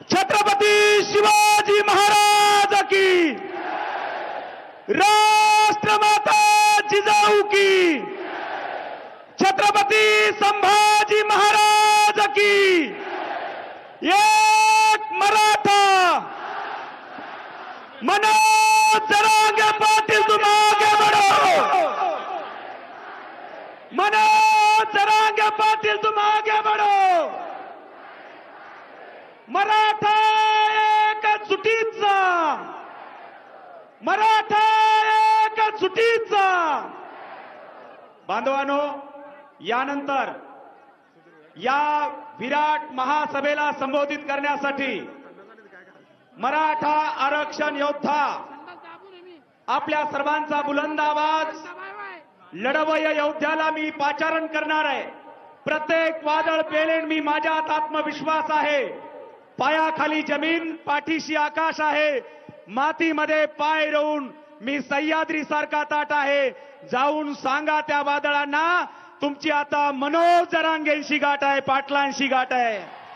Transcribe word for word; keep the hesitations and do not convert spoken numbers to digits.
छत्रपती शिवाजी महाराज की, राष्ट्रमाता जिजाऊ की, छत्रपती संभाजी महाराज की। एक मराठा मनोज जरांगे पाटील, तुम आगे बढ़ो। मनोज जरांगे पाटील, तुम आगे बढ़ो। मराठा एक सुटीचा, मराठा एक सुटीचा। बांधवांनो, यानंतर या विराट महासभेला संबोधित करण्यासाठी मराठा आरक्षण योद्धा आपल्या सर्वांचा बुलंद आवाज लढवय योद्ध्याला मी पाचारण करणार आहे। प्रत्येक वादळ पेलेन मी, माझ्यात आत्मविश्वास आहे। पायाखाली जमीन, पाठीशी आकाश आहे। मातीमध्ये पाय रोवून मी सह्याद्री सारखा ताट आहे। जाऊन सांगा त्या वादळांना, तुमची आता मनोज जरांगेंशी गाठ आहे, पाटलांशी गाठ आहे।